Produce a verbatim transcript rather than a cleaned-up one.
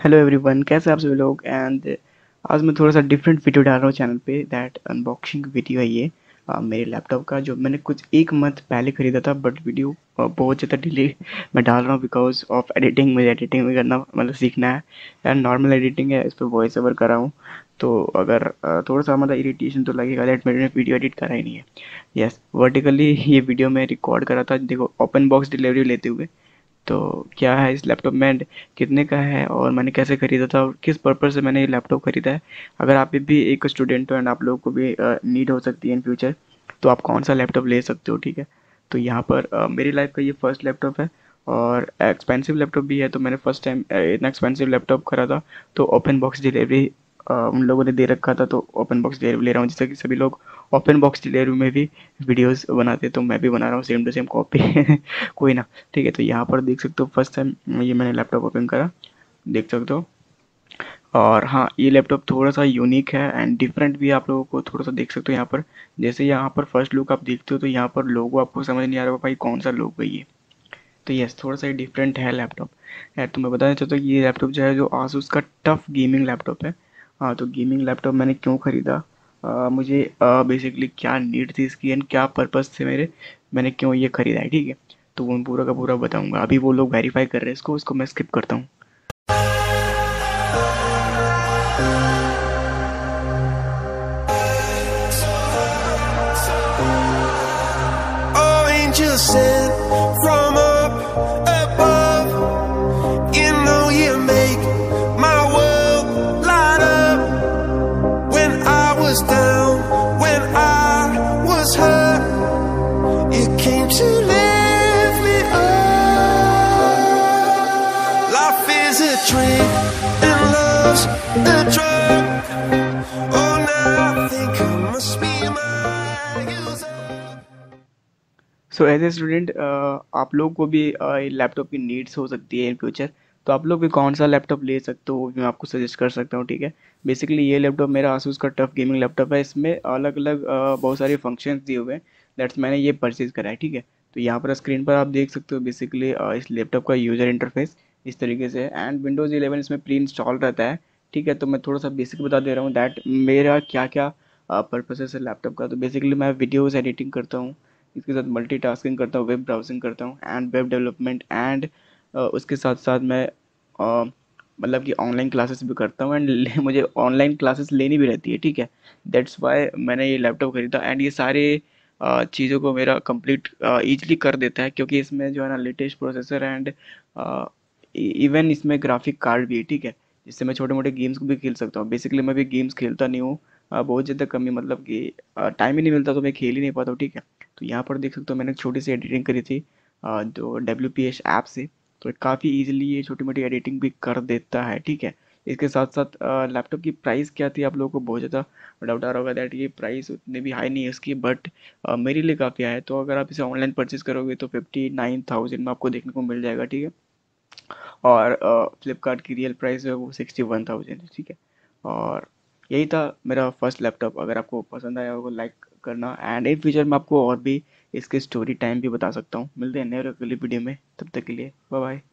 Hello everyone, कैसे आप सभी लोग। एंड आज मैं थोड़ा सा डिफरेंट वीडियो डाल रहा हूँ चैनल पे। दैट अनबॉक्सिंग वीडियो है ये। अ, मेरे लैपटॉप का जो मैंने कुछ एक मंथ पहले ख़रीदा था, बट वीडियो अ, बहुत ज़्यादा डिले मैं डाल रहा हूँ बिकॉज ऑफ एडिटिंग। मुझे एडिटिंग भी करना मतलब सीखना है। एंड नॉर्मल एडिटिंग है, इस पर वॉइस ओवर कर रहा हूँ। तो अगर अ, थोड़ा सा मतलब इरिटेशन तो लगेगा दैट मैंने वीडियो एडिट करा ही नहीं है। यस, वर्टिकली ये वीडियो मैं रिकॉर्ड करा था। देखो, ओपन बॉक्स डिलीवरी लेते हुए। तो क्या है इस लैपटॉप में, एंड कितने का है, और मैंने कैसे ख़रीदा था, और किस पर्पज़ से मैंने ये लैपटॉप ख़रीदा है। अगर आप भी एक स्टूडेंट हो एंड आप लोगों को भी नीड हो सकती है इन फ्यूचर, तो आप कौन सा लैपटॉप ले सकते हो, ठीक है। तो यहाँ पर अ, मेरी लाइफ का ये फर्स्ट लैपटॉप है, और एक्सपेंसिव लैपटॉप भी है। तो मैंने फर्स्ट टाइम इतना एक्सपेंसिव लैपटॉप करा था। तो ओपन बॉक्स डिलीवरी उन लोगों ने दे रखा था, तो ओपन बॉक्स डिलीवरी ले रहा हूँ। जैसे कि सभी लोग ओपन बॉक्स डिलीवरी में भी वीडियोस बनाते, तो मैं भी बना रहा हूँ सेम टू सेम कॉपी। कोई ना, ठीक है। तो यहाँ पर देख सकते हो फर्स्ट टाइम ये मैंने लैपटॉप ओपन करा, देख सकते हो। और हाँ, ये लैपटॉप थोड़ा सा यूनिक है एंड डिफरेंट भी है, आप लोगों को थोड़ा सा देख सकते हो यहाँ पर। जैसे यहाँ पर फर्स्ट लुक आप देखते हो, तो यहाँ पर लोगो आपको समझ नहीं आ रहा होगा भाई कौन सा लोगो है ये। तो यस, थोड़ा सा डिफरेंट है लैपटॉप। है तो मैं बताना चाहता हूँ कि ये लैपटॉप जो है, जो आसूस का टफ गेमिंग लैपटॉप है। हाँ, तो गेमिंग लैपटॉप मैंने क्यों ख़रीदा, अ, मुझे बेसिकली क्या नीड थी इसकी एंड क्या पर्पस थे मेरे, मैंने क्यों ये ख़रीदा है, ठीक है। तो वो मैं पूरा का पूरा बताऊंगा। अभी वो लोग वेरीफाई कर रहे हैं इसको, उसको मैं स्किप करता हूँ। Oh, angel sent from up above. You know you make my world light up. When I was down, when I was hurt, you came to lift me up. Life is a drink and love's a drug. Oh, now I think I must be my user. So as a student आप लोग को भी laptop की needs हो सकती है in future. तो आप लोग भी कौन सा लैपटॉप ले सकते हो, वो भी मैं आपको सजेस्ट कर सकता हूँ, ठीक है। बेसिकली ये लैपटॉप मेरा आसूस का टफ गेमिंग लैपटॉप है। इसमें अलग अलग बहुत सारे फंक्शंस दिए हुए हैं। दैट्स मैंने ये परचेज़ करा है, ठीक है। तो यहाँ पर स्क्रीन पर आप देख सकते हो बेसिकली इस लैपटॉप का यूज़र इंटरफेस इस तरीके से है। एंड विंडोज़ इलेवन इसमें प्री इंस्टॉल रहता है, ठीक है। तो मैं थोड़ा सा बेसिक बता दे रहा हूँ दैट मेरा क्या क्या पर्पसेस है लैपटॉप का। तो बेसिकली मैं वीडियोज़ एडिटिंग करता हूँ, इसके साथ मल्टीटास्किंग करता हूँ, वेब ब्राउजिंग करता हूँ एंड वेब डेवलपमेंट। एंड उसके साथ साथ मैं अ, मतलब कि ऑनलाइन क्लासेस भी करता हूँ एंड मुझे ऑनलाइन क्लासेस लेनी भी रहती है, ठीक है। दैट्स वाई मैंने ये लैपटॉप खरीदा। एंड ये सारे अ, चीज़ों को मेरा कंप्लीट ईजिली कर देता है, क्योंकि इसमें जो है ना लेटेस्ट प्रोसेसर एंड इवन इसमें ग्राफिक कार्ड भी है, ठीक है। जिससे मैं छोटे मोटे गेम्स को भी खेल सकता हूँ। बेसिकली मैं भी गेम्स खेलता नहीं हूँ, अ, बहुत ज़्यादा कमी, मतलब कि टाइम ही नहीं मिलता, तो मैं खेल ही नहीं पाता हूँ, ठीक है। तो यहाँ पर देख सकते हो मैंने एक छोटी सी एडिटिंग करी थी अ, जो डब्ल्यू पी एच ऐप से। तो काफ़ी इजीली ये छोटी मोटी एडिटिंग भी कर देता है, ठीक है। इसके साथ साथ लैपटॉप की प्राइस क्या थी, आप लोगों को बहुत ज़्यादा डाउट आ रहा होगा दैट ये प्राइस उतनी भी हाई नहीं है इसकी, बट मेरे लिए काफ़ी हाई है। तो अगर आप इसे ऑनलाइन परचेज करोगे तो फिफ्टी नाइन थाउजेंड में आपको देखने को मिल जाएगा, ठीक है। और फ्लिपकार्ट की रियल प्राइस है वो सिक्सटी वन थाउजेंड है, ठीक है। और यही था मेरा फर्स्ट लैपटॉप। अगर आपको पसंद आया होगा लाइक करना, एंड इन फ्यूचर मैं आपको और भी इसके स्टोरी टाइम भी बता सकता हूँ। मिलते हैं नए अगली वीडियो में, तब तक के लिए बाय बाय।